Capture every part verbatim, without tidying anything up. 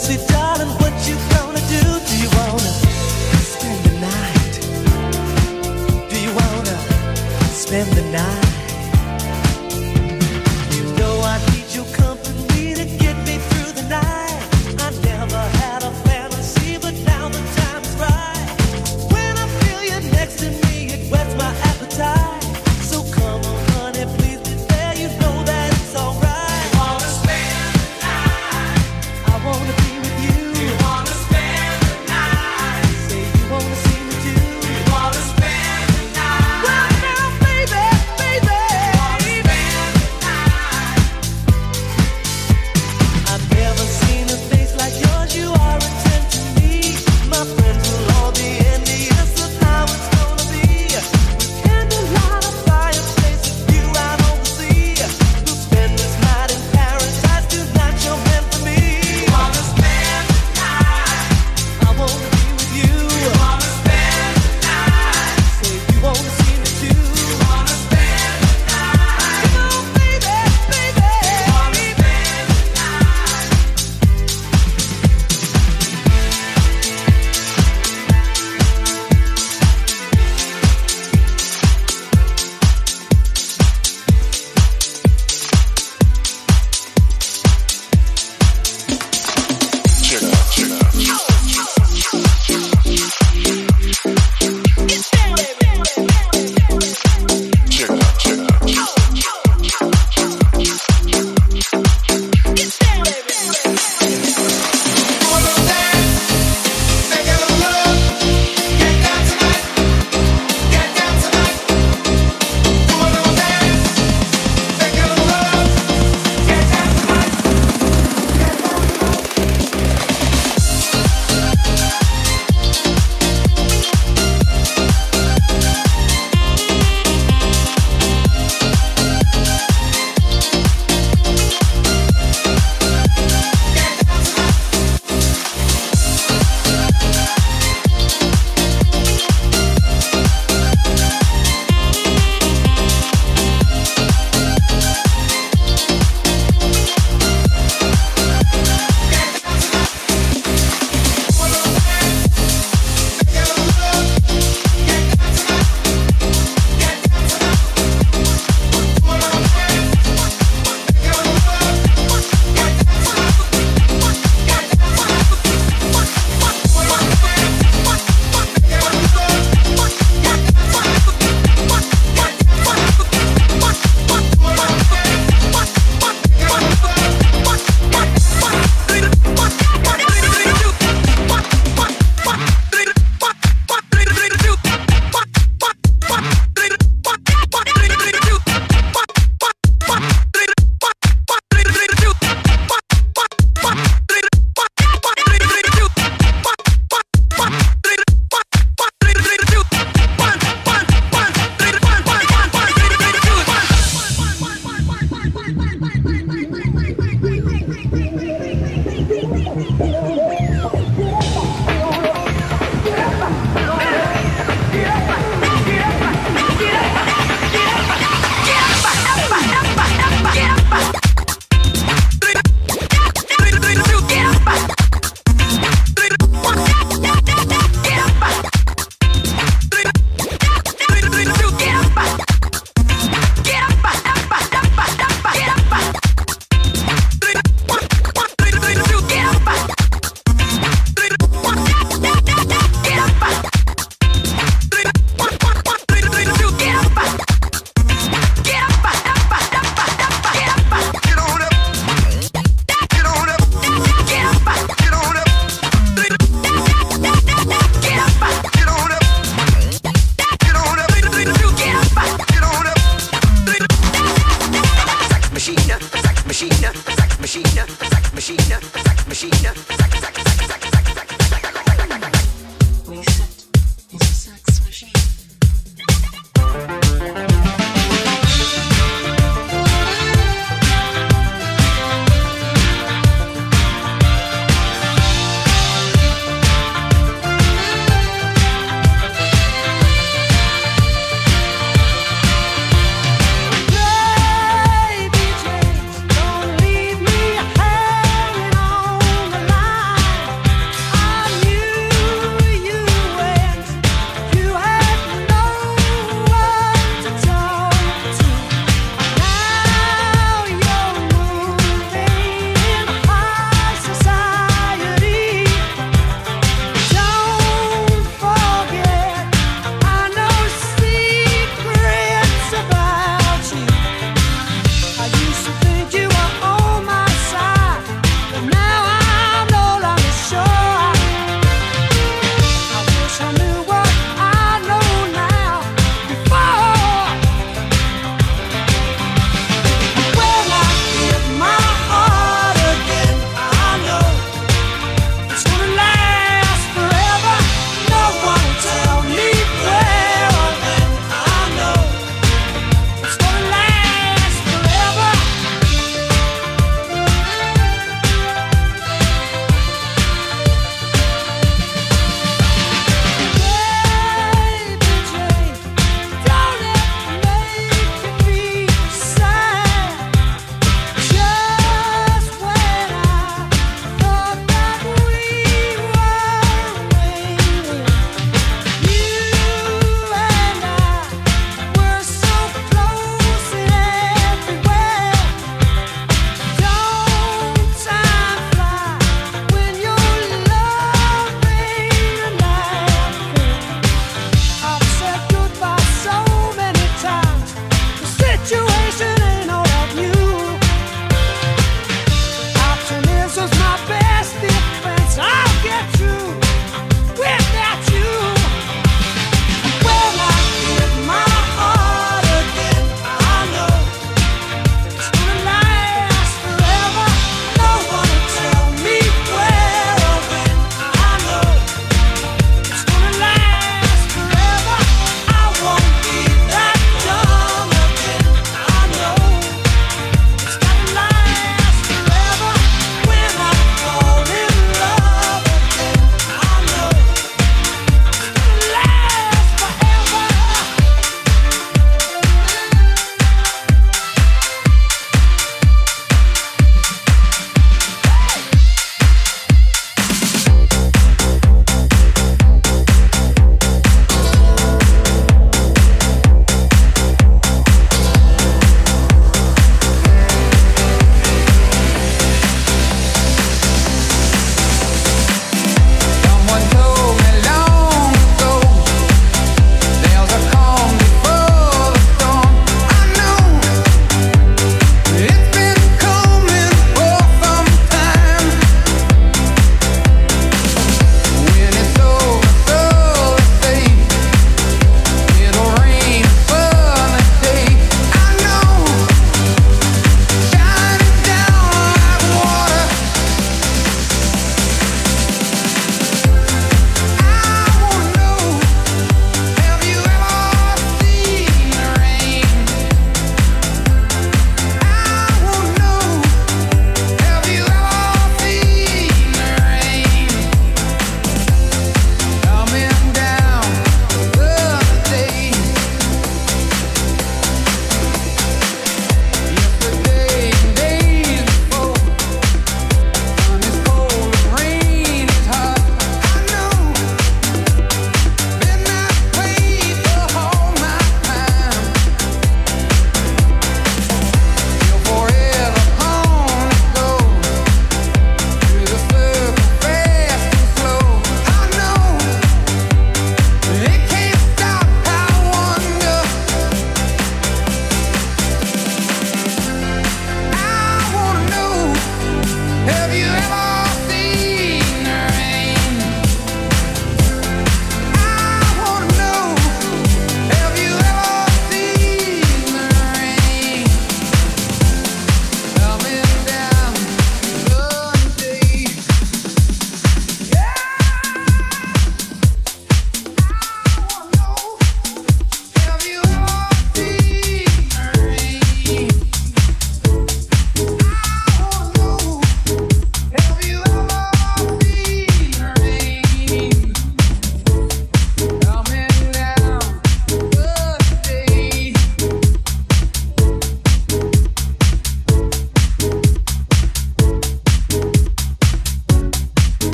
Sweet darling, what you gonna do? Do you wanna spend the night? Do you wanna spend the night? You know I need your company to get me through the night. I never had a fantasy, but now the time's right. When I feel you next to me, it whets my appetite. So come on, honey, please be there. You know that it's alright. I wanna spend the night. I wanna be with you.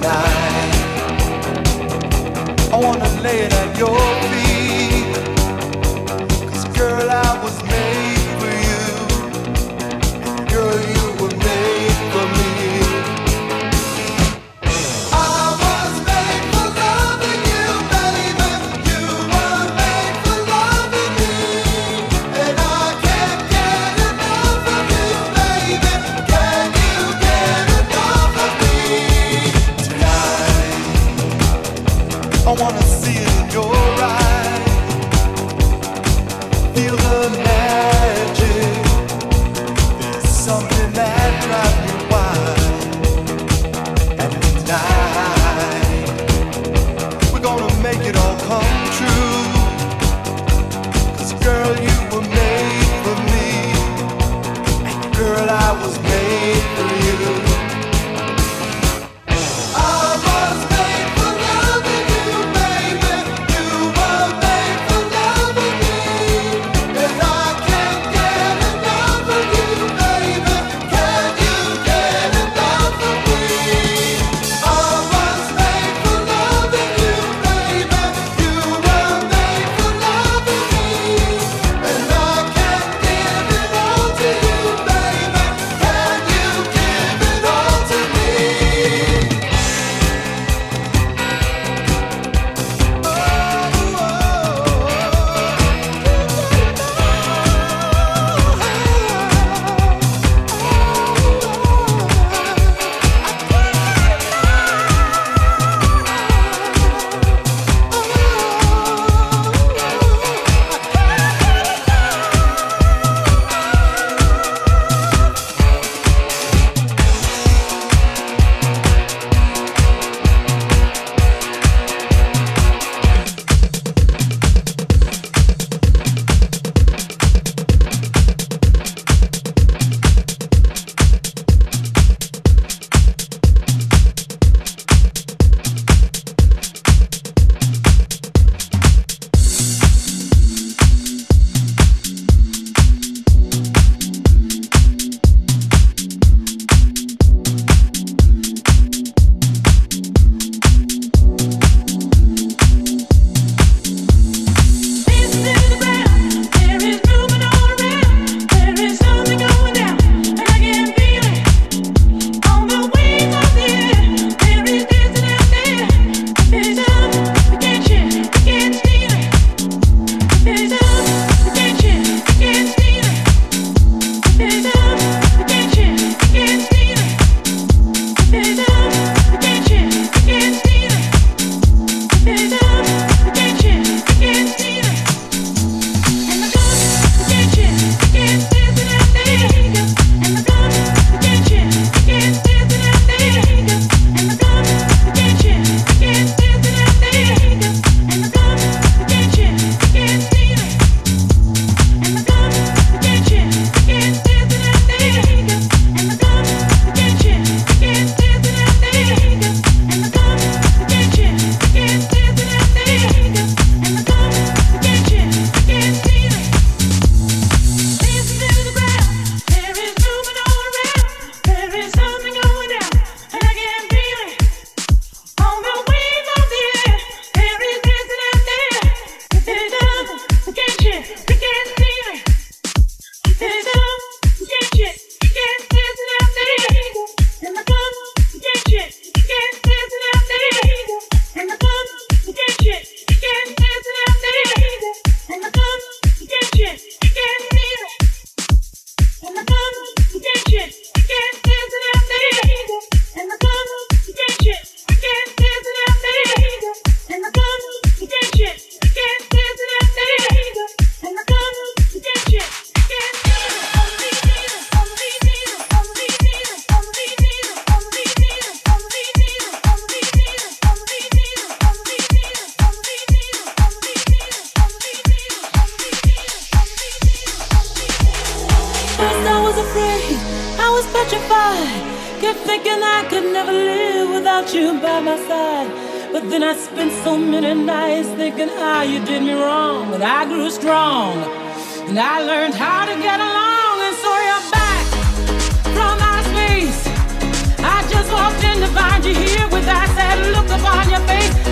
Kept thinking I could never live without you by my side. But then I spent so many nights thinking how you did me wrong. But I grew strong, and I learned how to get along. And so you're back from outer space. I just walked in to find you here with that.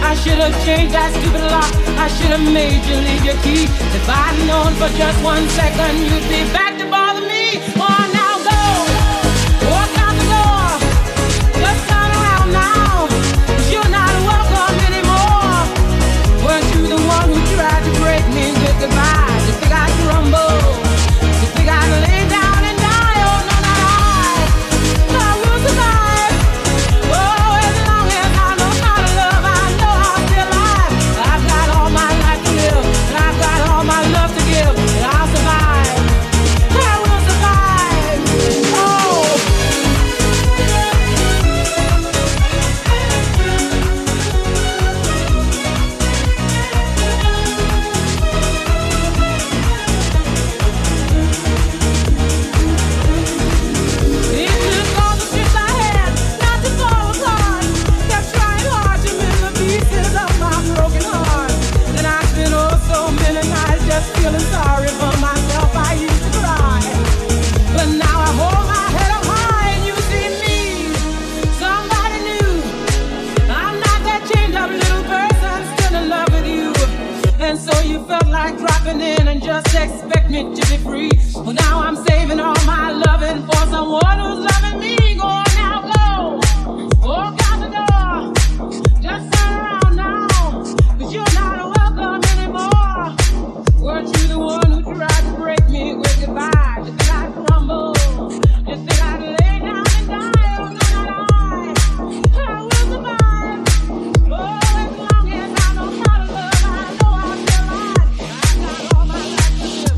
I should have changed that stupid lock. I should have made you leave your key. If I'd known for just one second you'd be back to bother me. Oh, now go, walk out the door. Just turn around now, 'cause you're not welcome anymore. Weren't you the one who tried to break me with goodbye? You think I'd crumble? You think I'd lay down and die? Oh, no, not I. I will survive. Oh, as long as I know how to love, I know I'll be alive. I've got all my life to live, and I've got all my love to give, and I'll survive. I will survive. Oh. It took all the strength I had not to fall apart. Kept trying hard to mend the pieces of my broken heart. And I spent oh so many nights just feeling sorry for myself. I used to cry, but now I hold my head up high and you see me, somebody new. I'm not that chained up little person still in love with you. And so you felt like dropping in and just expect me to be free. Well, now I'm saving all my loving for someone who's loving me. Go on now, go. Walk out the door. Just turn around now, 'cause you're not welcome anymore. Weren't you the one who tried to break me with goodbye? You think I'd crumble? You think I'd lay down and die? Oh, no, not I. I will survive. Oh, as long as I know how to love, I know I'll be alive. I've got all my life to live.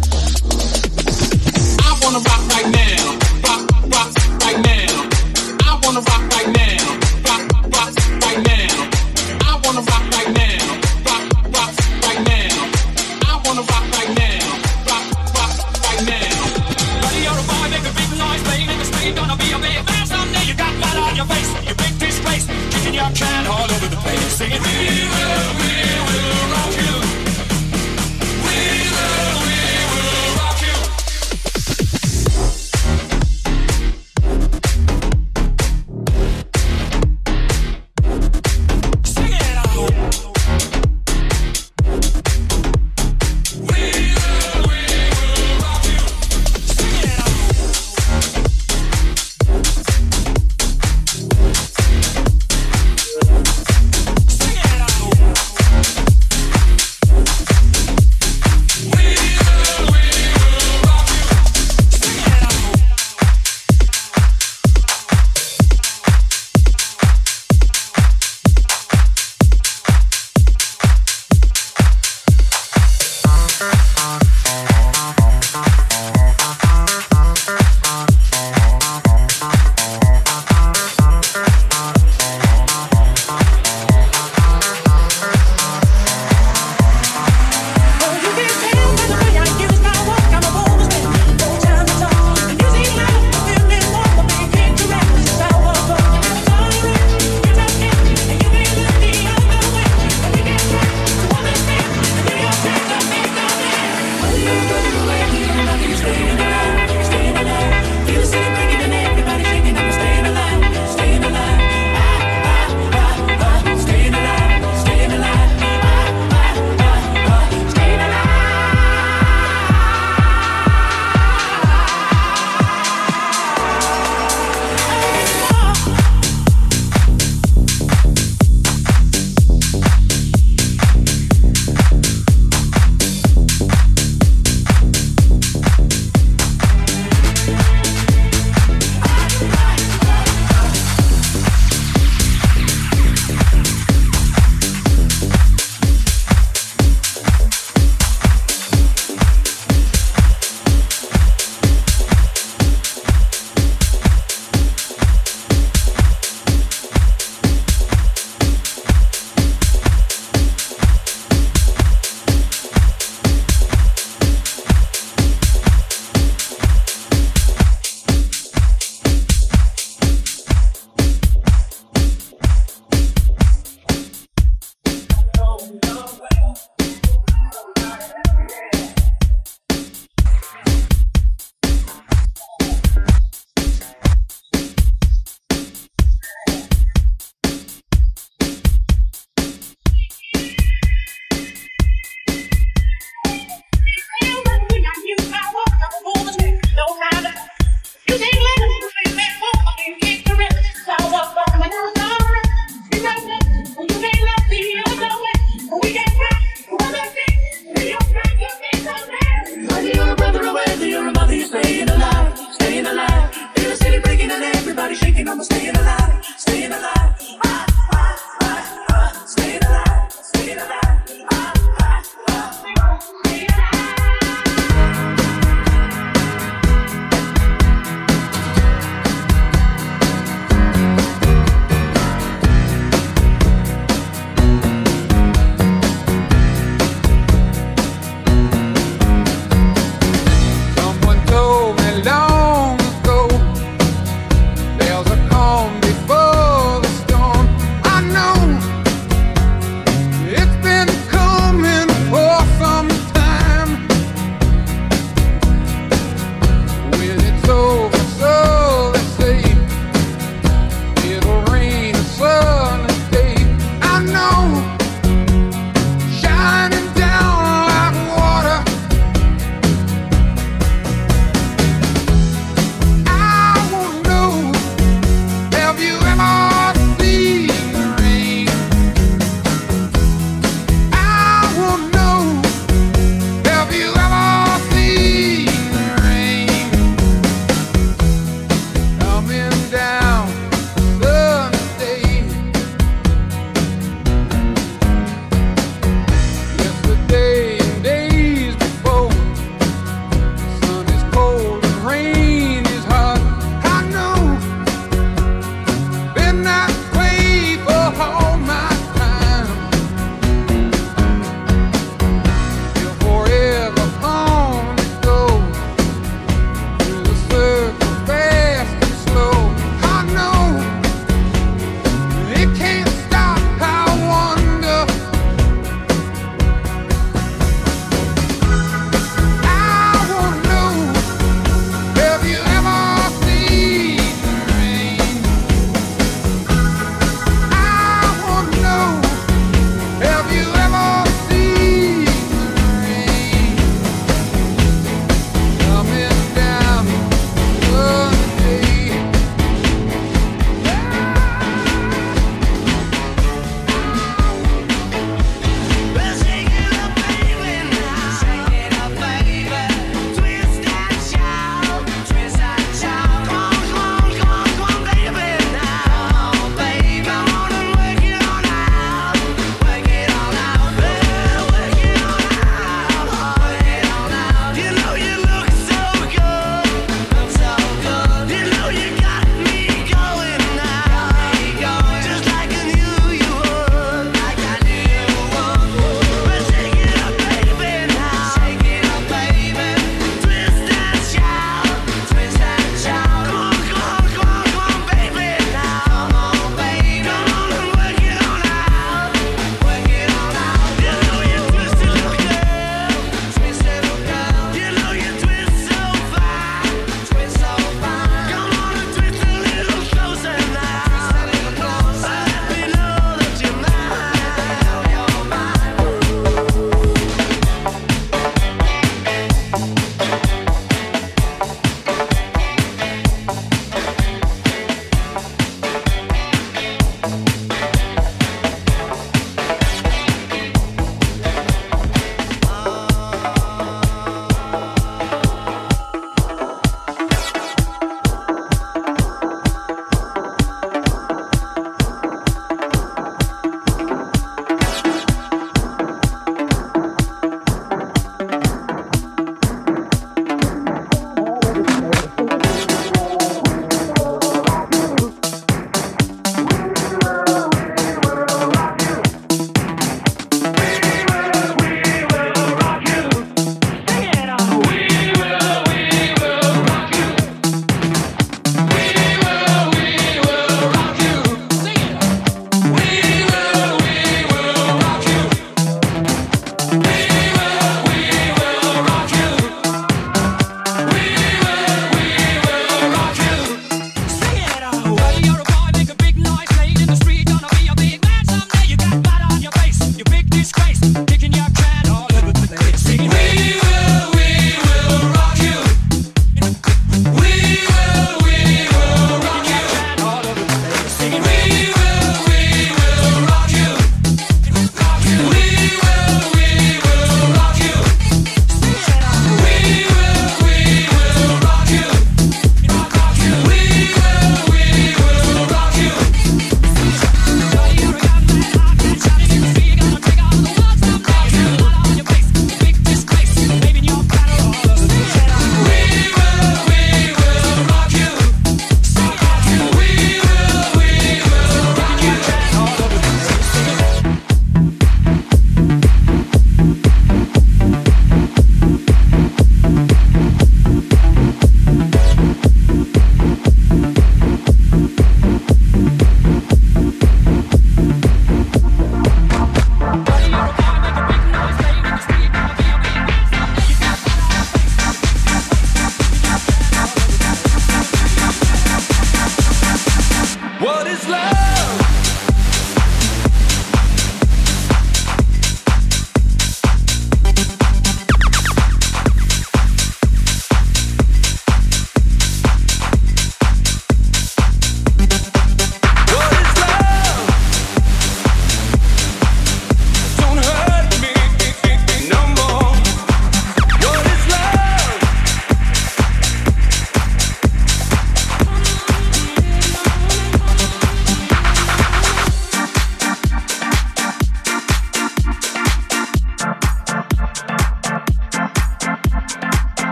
I wanna rock right now, rock, rock right now. I wanna rock right now, rock, rock right now. I wanna rock right now, rock, rock right now. I wanna rock right now, rock, rock right now. Buddy, you're a boy, make a big noise, playing in the street, gonna be a big man someday. You got blood on your face, you big disgrace, kicking your can all over the place, singing, we will, we will rock you. We will, we will rock you. Sing it out. We will, we will rock you. Sing it out. Sing it out.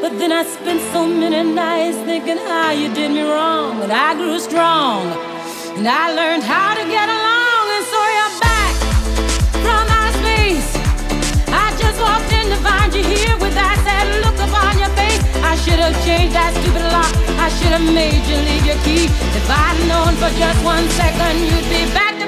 But then I spent so many nights thinking how you did me wrong. And I grew strong, and I learned how to get along. And so you're back from outer space. I just walked in to find you here with that sad look upon your face. I should have changed that stupid lock. I should have made you leave your key. If I'd known for just one second you'd be back